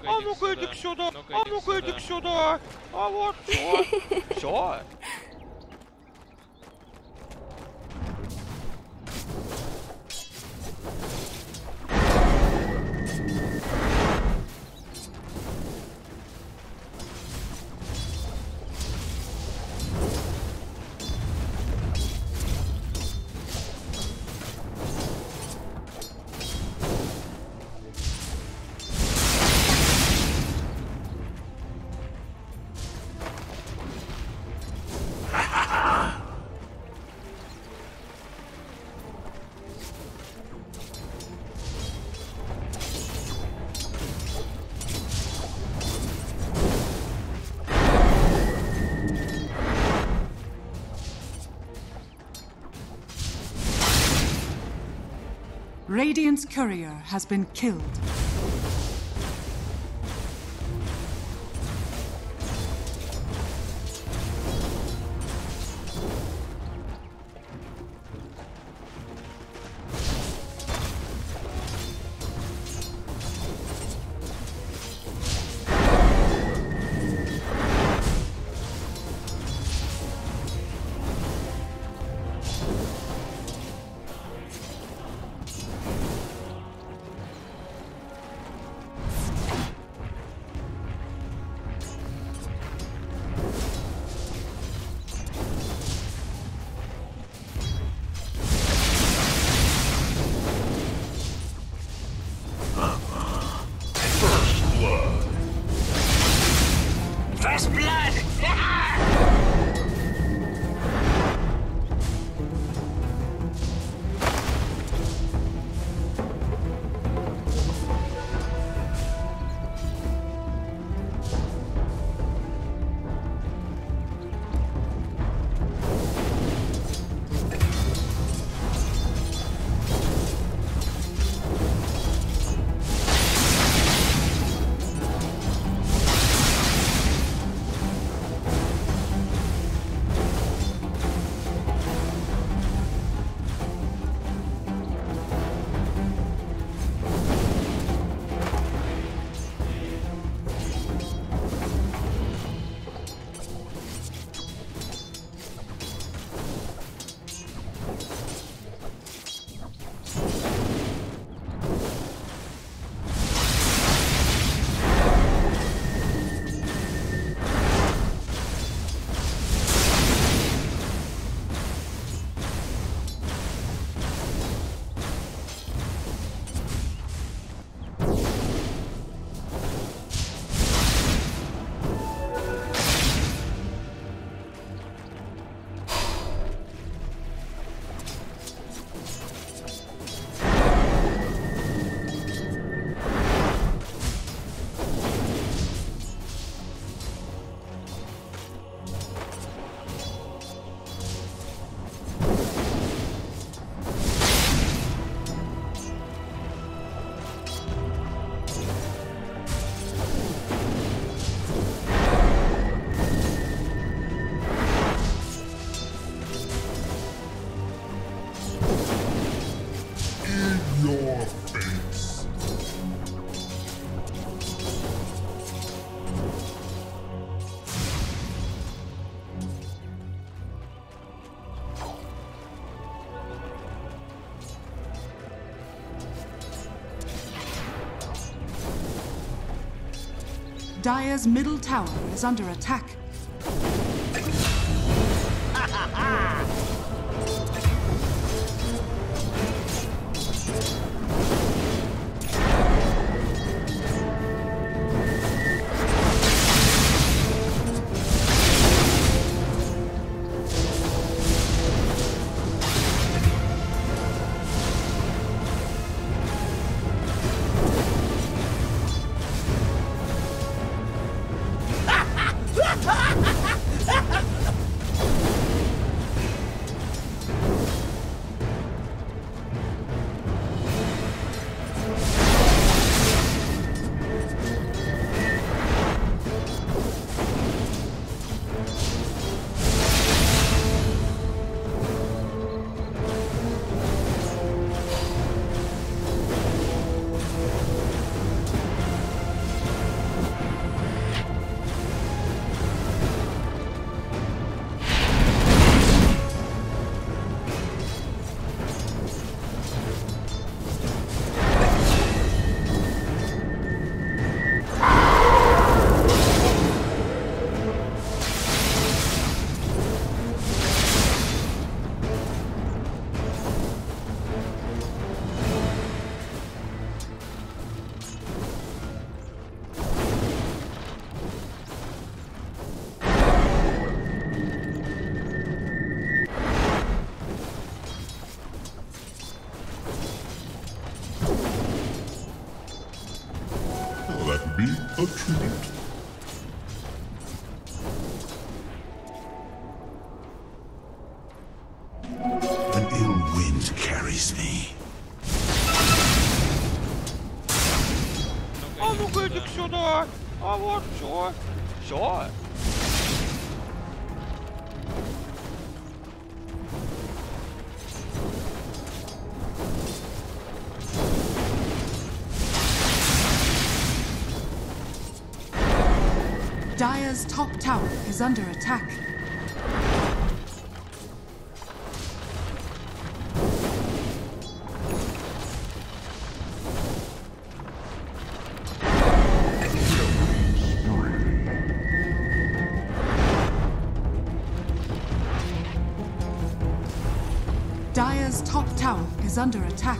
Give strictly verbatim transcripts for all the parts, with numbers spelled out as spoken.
А ну-ка иди сюда! А ну-ка иди сюда! А вот, все! Все! Radiant's courier has been killed. First blood! Dire's middle tower is under attack. Ha! An ill wind carries me. А ну-ка иди сюда. А вот все. Все. Dire's top tower is under attack. Dire's top tower is under attack.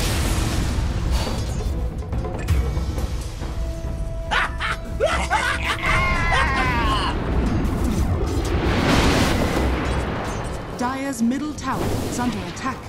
Dire's middle tower is under attack.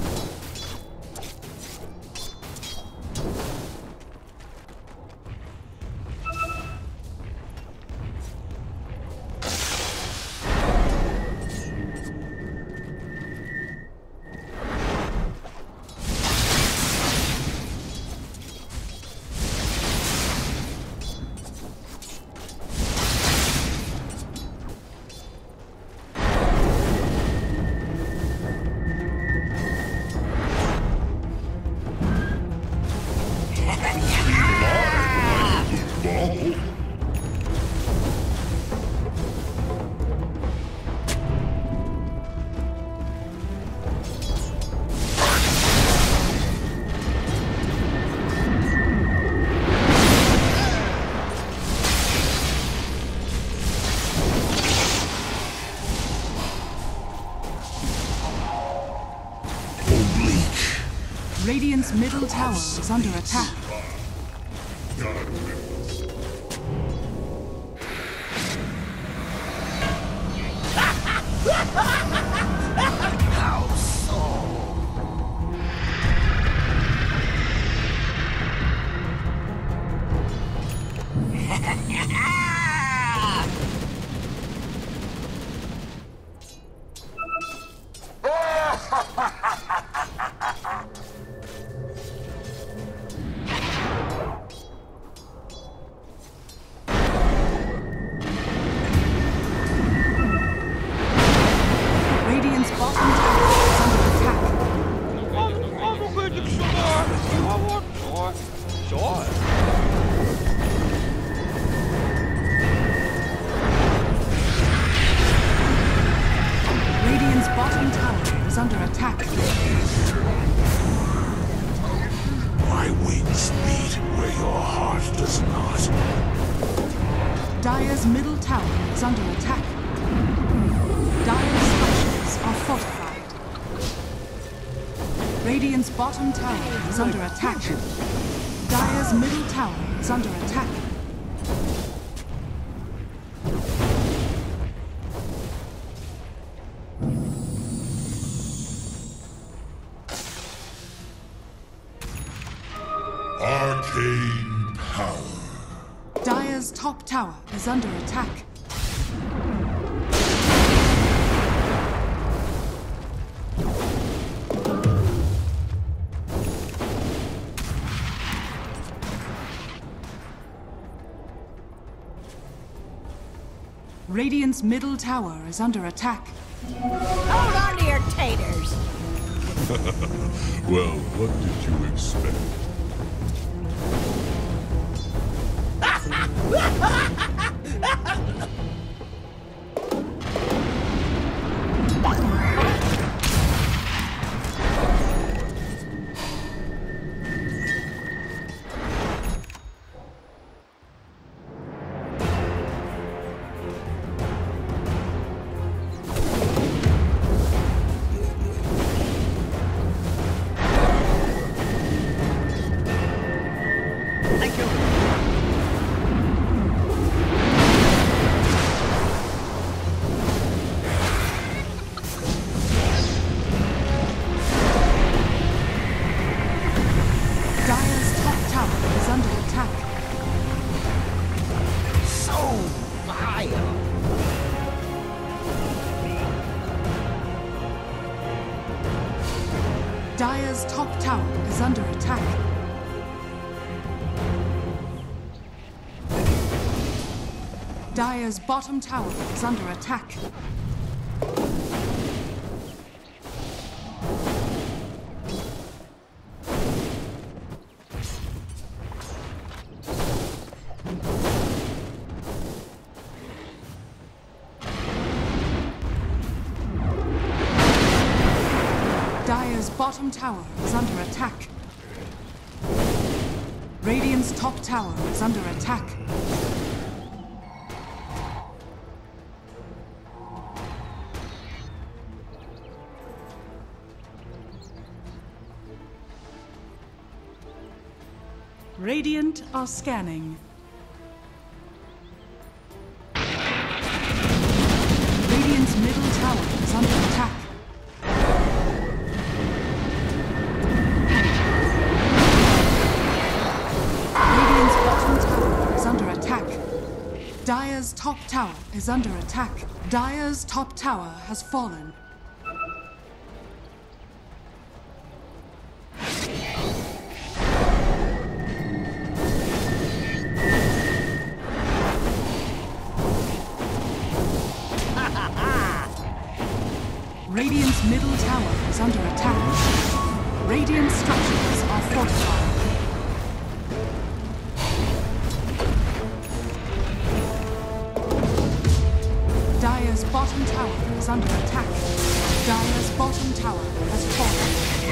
Radiant's middle tower is under attack. How so? Radiant's bottom tower is under attack. А ну-ка иди сюда. А вот все. Все. Radiant's bottom tower is under attack. My wings beat where your heart does not. Dire's middle tower is under attack. Dire's structures are fortified. Radiant's bottom tower is under attack. Dire's middle tower is under attack. Arcane power. Dire's top tower is under attack. Radiant's middle tower is under attack. Hold on to your taters. Well, what did you expect? Dire's top tower is under attack. Dire's bottom tower is under attack. Dire's bottom tower is under attack. Radiant's top tower is under attack. Radiant are scanning. Radiant's middle tower is under attack. Radiant's bottom tower is under attack. Dire's top tower is under attack. Dire's top tower has fallen. Radiant's middle tower is under attack. Radiant structures are fortified. Dire's bottom tower is under attack. Dire's bottom tower has fallen.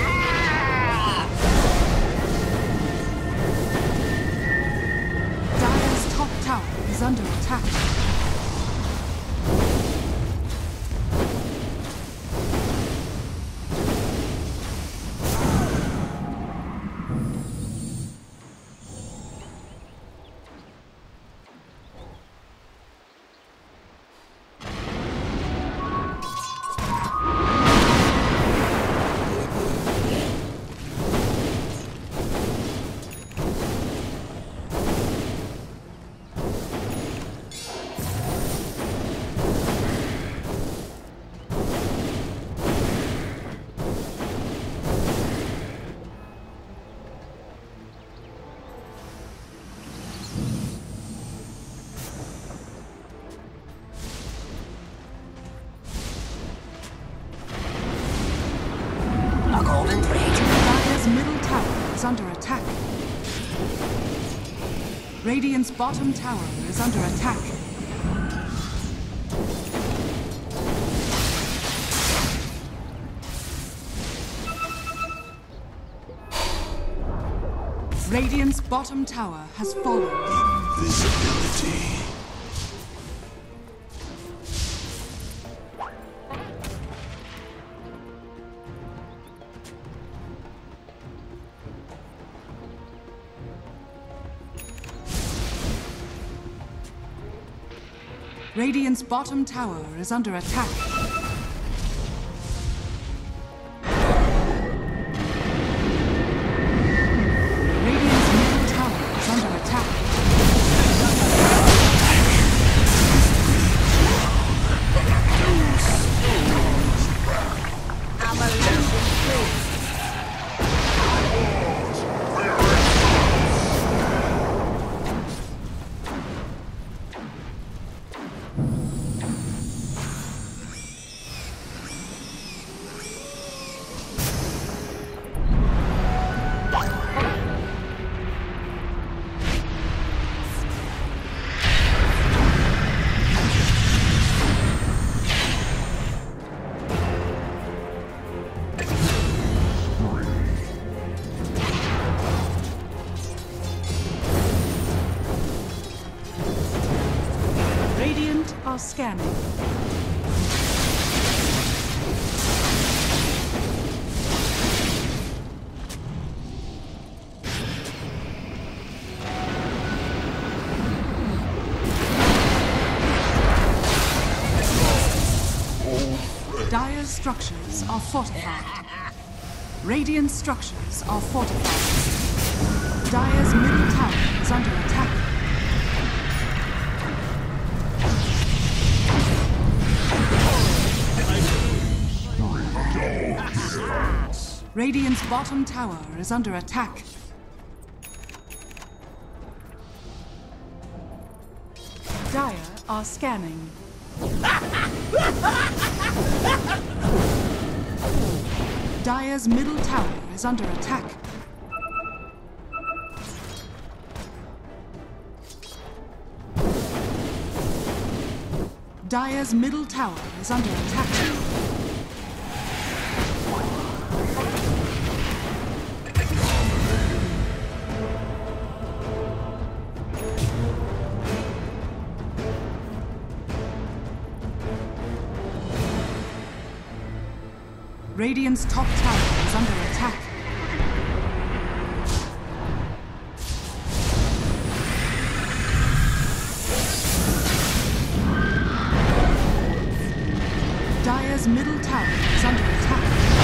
Dire's top tower is under attack. Dire's middle tower is under attack. Radiant's bottom tower is under attack. Radiant's bottom tower has fallen. Invisibility. Radiant's bottom tower is under attack. Radiant's middle tower is under attack. I'm a losing tree. Radiant are scanning. Dire's structures are fortified. Radiant structures are fortified. Dire's middle tower is under attack. Radiant's bottom tower is under attack. Dire are scanning. Dire's middle tower is under attack. Dire's middle tower is under attack. Radiant's top tower is under attack. Dire's middle tower is under attack.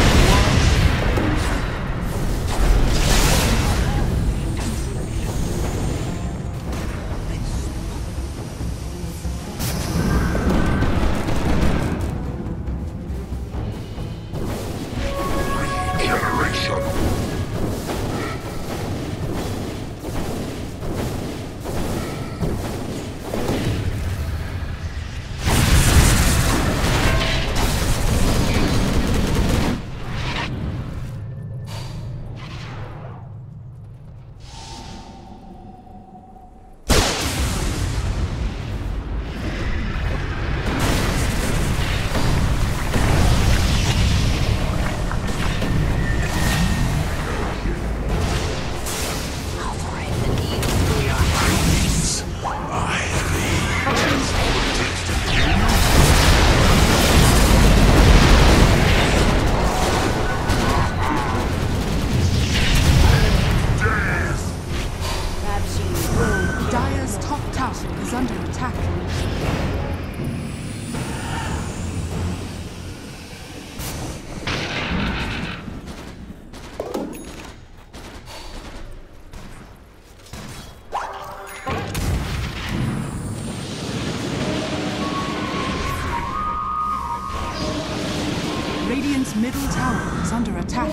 Radiant's middle tower is under attack.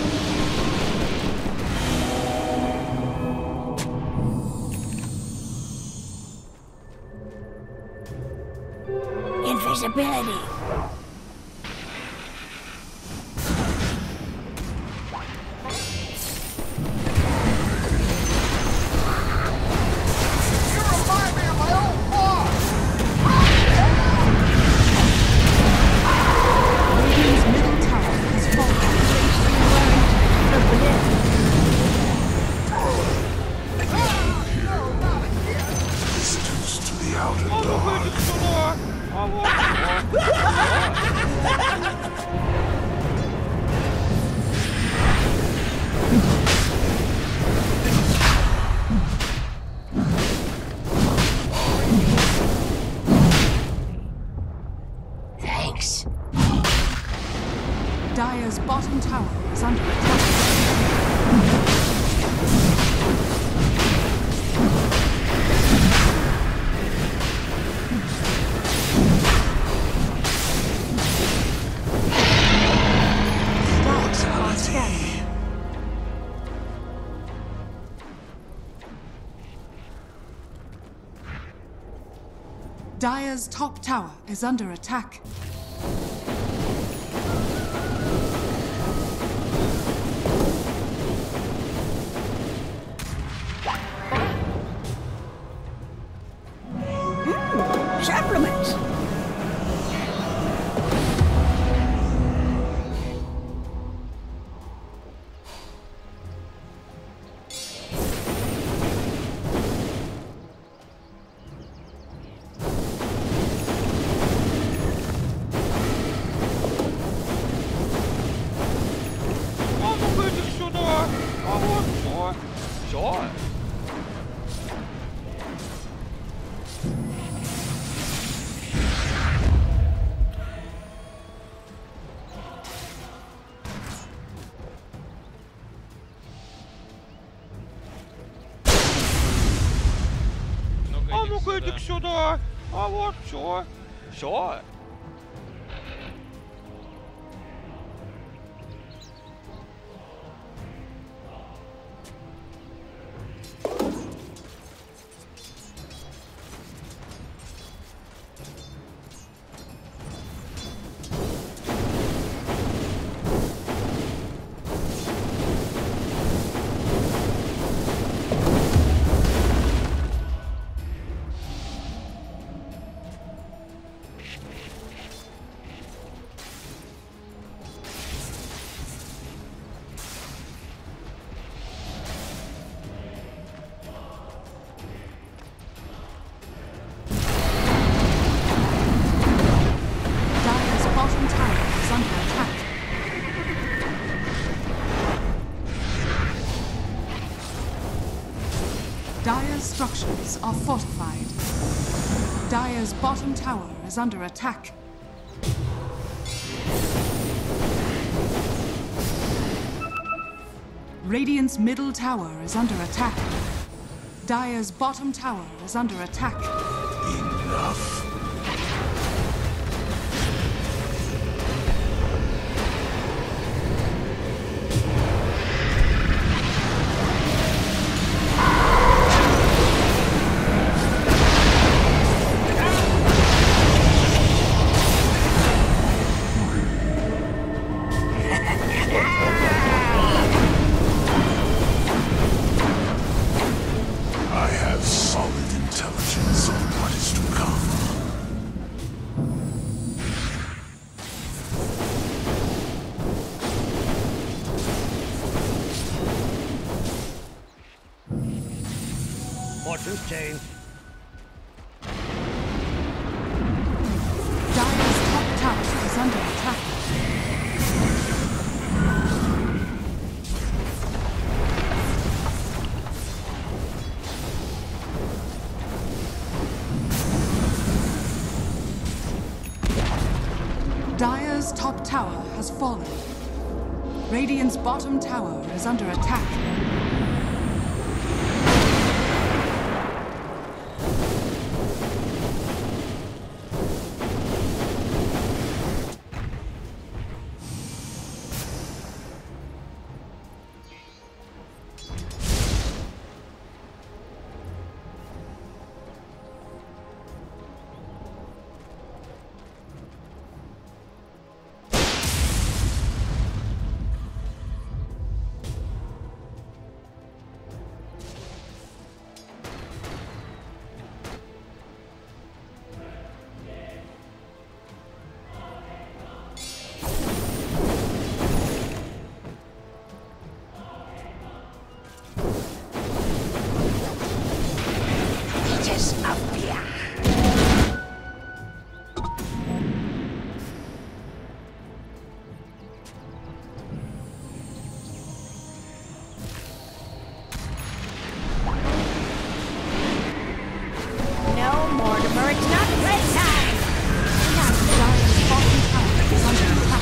Invisibility. Dire's bottom tower is under attack. Dire's top tower is under attack. Supplements. А ну-ка иди сюда. А вот все. structures are fortified. Dire's bottom tower is under attack. Radiant's middle tower is under attack. Dire's bottom tower is under attack. Enough. I have solid intelligence on what is to come. Fortune's changed. Dire's top tower is under attack. Dire's top tower has fallen. Radiant's bottom tower is under attack. No, Mortimer, it's not playtime! Dire's bottom tower is under attack.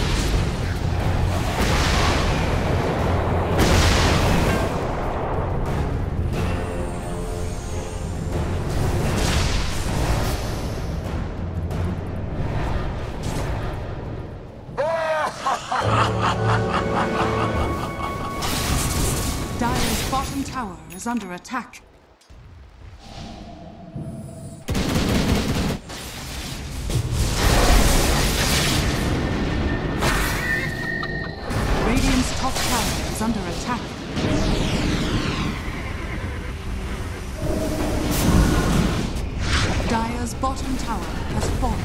Dire's bottom tower is under attack. Radiant's top tower is under attack. Dire's bottom tower has fallen.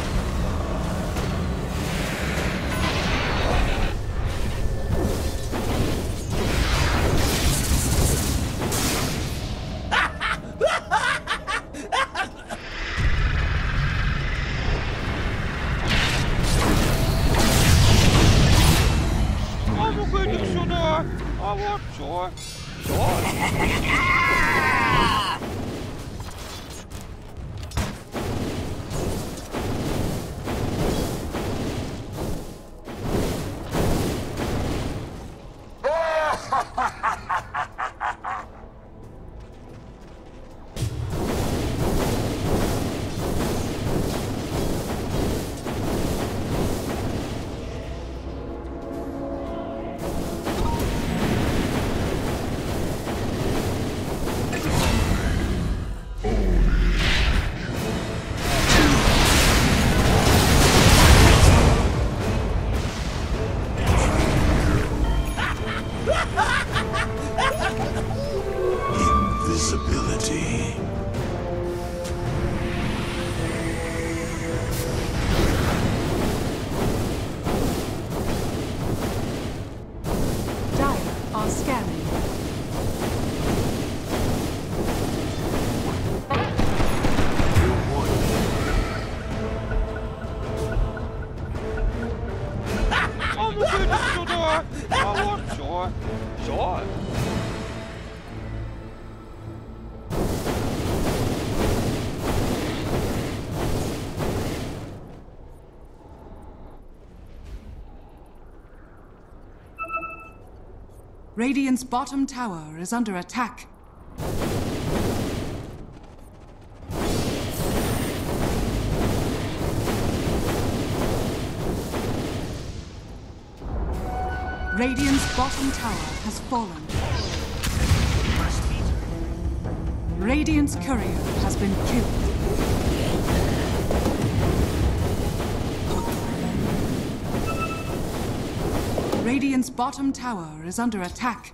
А ну-ка иди сюда. А вот что? Что? Invisibility. Dire are scanning. А ну-ка иди сюда. А вот что? Что? Radiant's bottom tower is under attack. Radiant's bottom tower has fallen. Radiant's courier has been killed. Radiant's bottom tower is under attack.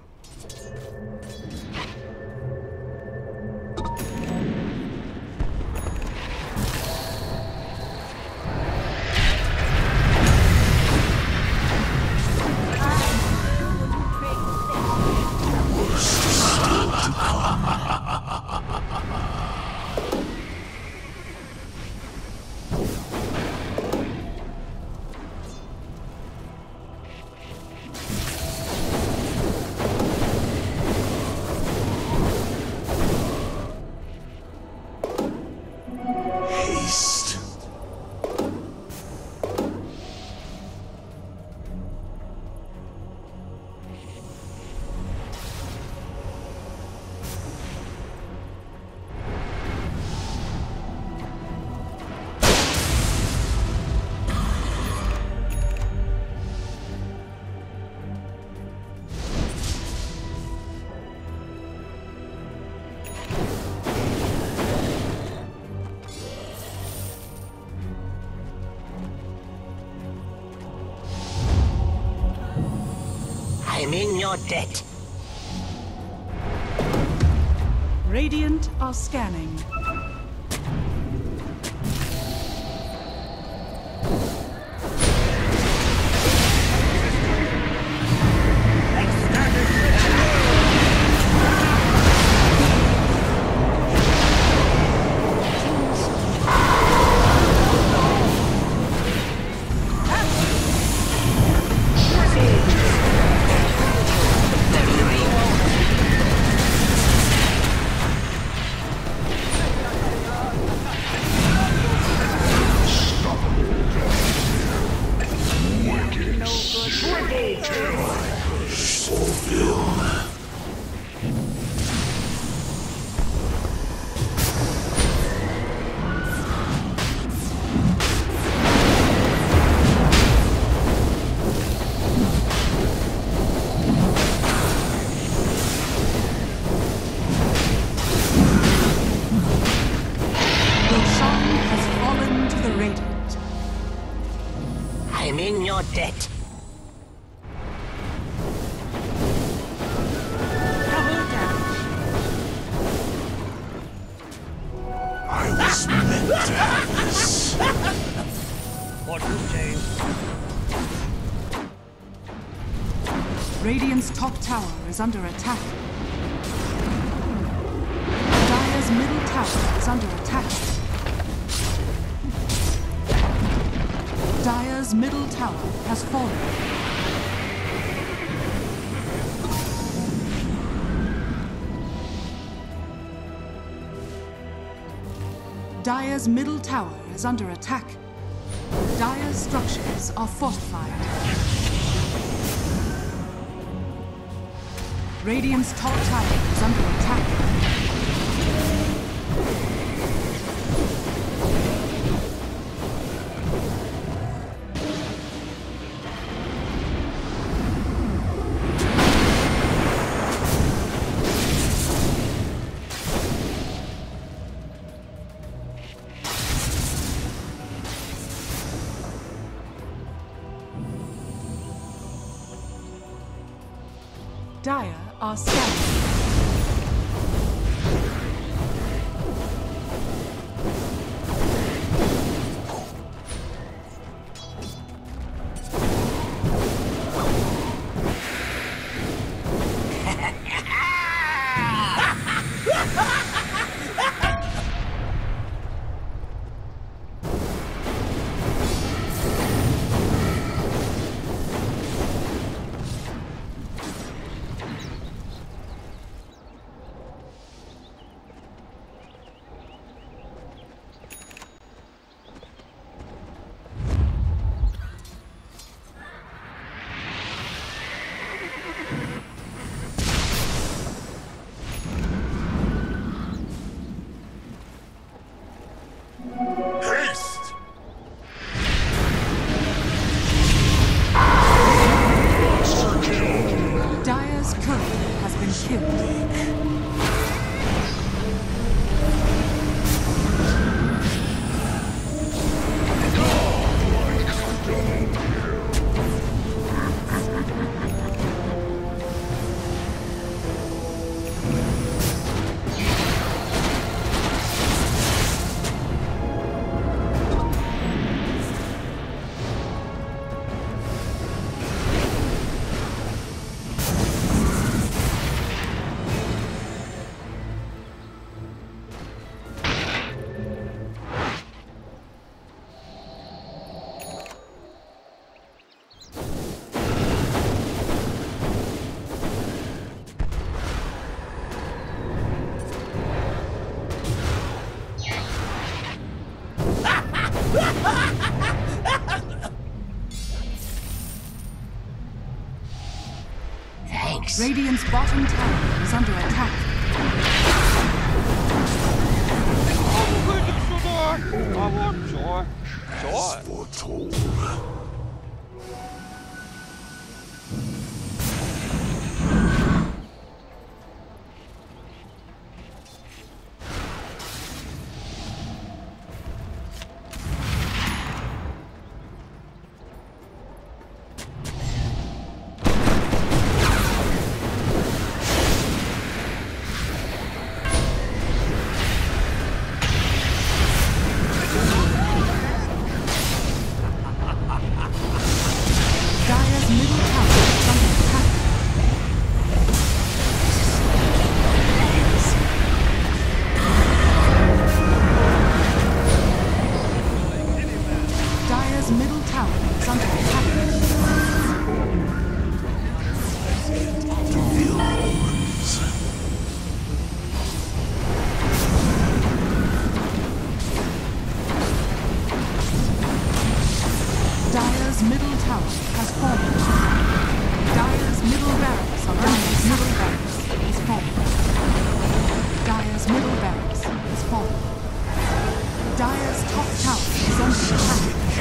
I'm in your debt. Radiant are scanning. I'm in your debt. I was meant to have this. Fortune change. Radiant's top tower is under attack. Dire's middle tower is under attack. Dire's middle tower has fallen. Dire's middle tower is under attack. Dire's structures are fortified. Radiant's top tower is under attack. Dire are scanning. kill. Thanks. Radiant's bottom tower is under attack. 아무 gözüküyordu. 아무 좋아. 좋아. Foretold. Dire's middle tower is under attack. Dire's middle tower is under attack. To feel omens. Dire's middle tower has fallen. Dire's middle barracks are Dire's middle barracks is fallen. Dire's middle barracks is fallen. Dire's top tower is under attack.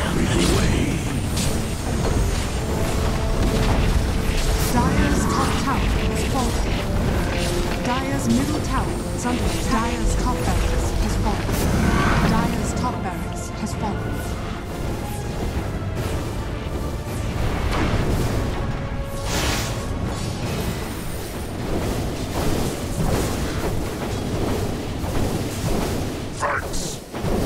Dire's top tower is fallen. Dire's middle tower is under attack. Dire's top barracks has fallen. Dire's top barracks has fallen. Thanks.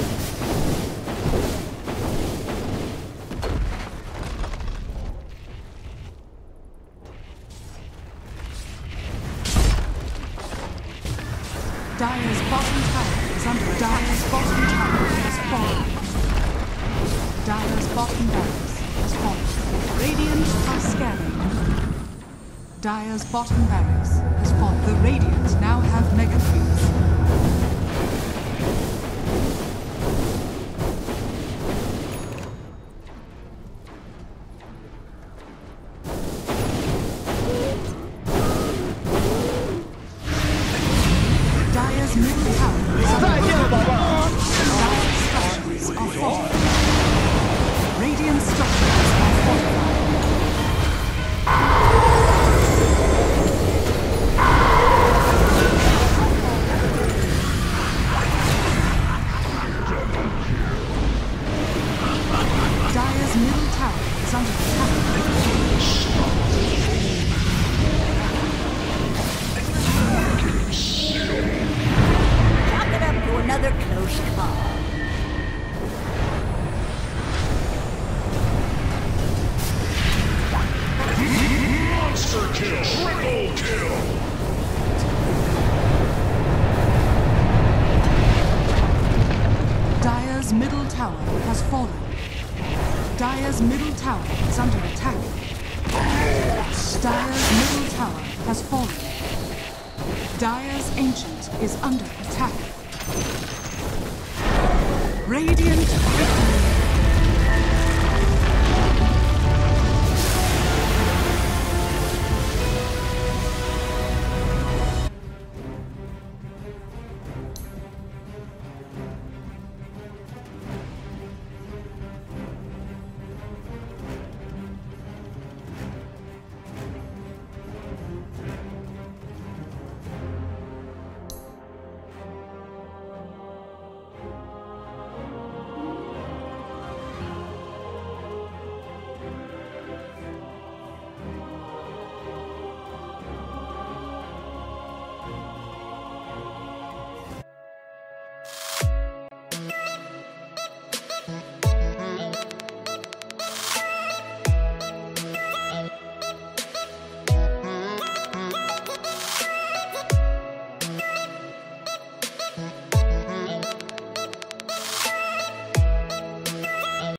Dire's bottom tower is under attack. Dire's bottom tower has fallen. Dire's bottom barracks has fallen. Radiant are scanning. Dire's bottom barracks has fallen. The Radiant now have mega creeps. Dire's middle tower is under attack. Dire's structures are falling. Radiant structures are fortified. Dire's middle tower is under attack. Chalk it up to another close call. Monster kill. Triple kill. Dire's middle tower has fallen. Dire's middle tower is under attack. Dire's middle tower has fallen. Dire's ancient is under attack. Radiant victory.